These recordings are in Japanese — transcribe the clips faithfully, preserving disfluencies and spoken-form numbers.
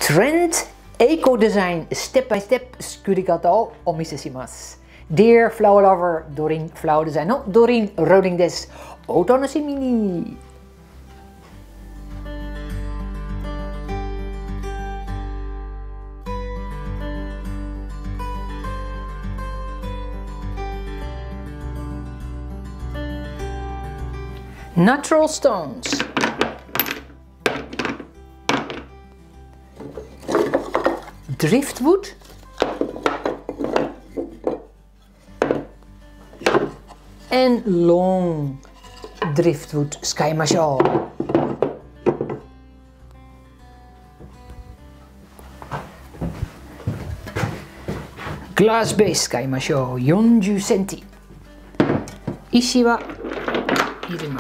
トレンドエコデザインステップバイステップ作り方をお見せします。Dear Flower Lover、ドリンフラワーデザインのドリン・ローディングです。お楽しみに。Natural stones, driftwood, and long driftwood 使いましょう。グラスベース使いましょう。よんじゅっセンチ。石は入れます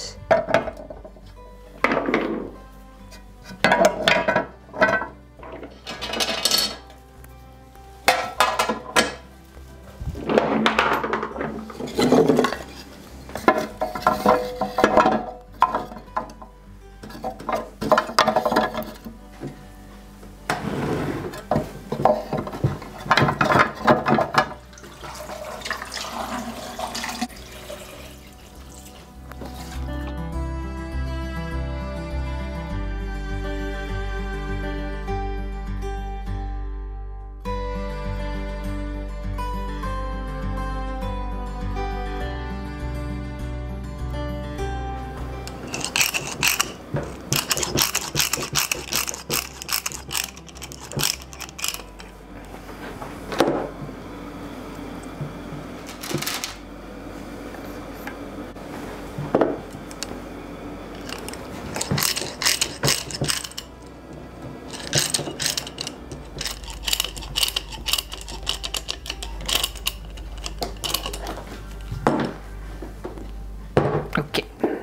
。OK。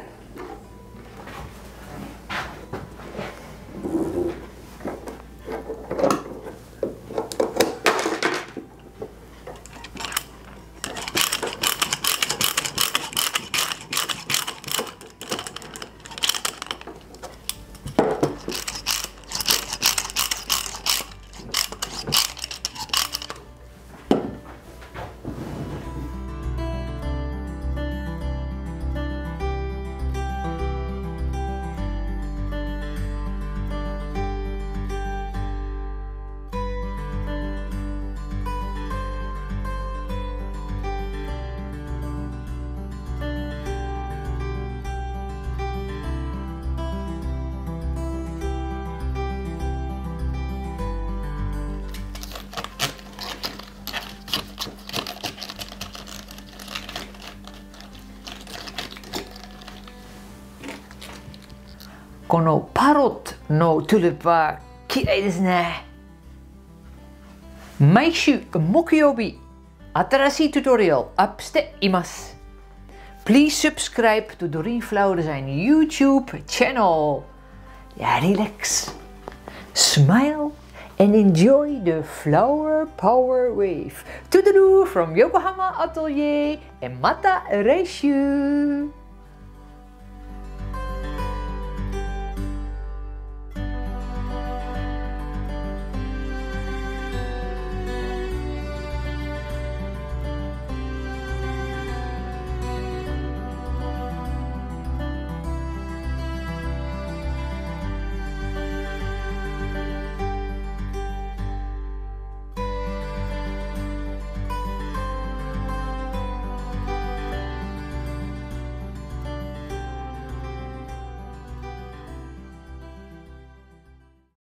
このパロットのトゥリップは綺麗ですね。毎週木曜日、新しいトゥトリアルアップしています。Please subscribe to Doreen Flower Design YouTube channel. Relax, smile, and enjoy the flower power wave. Toodaloo from Yokohama atelier. また来週。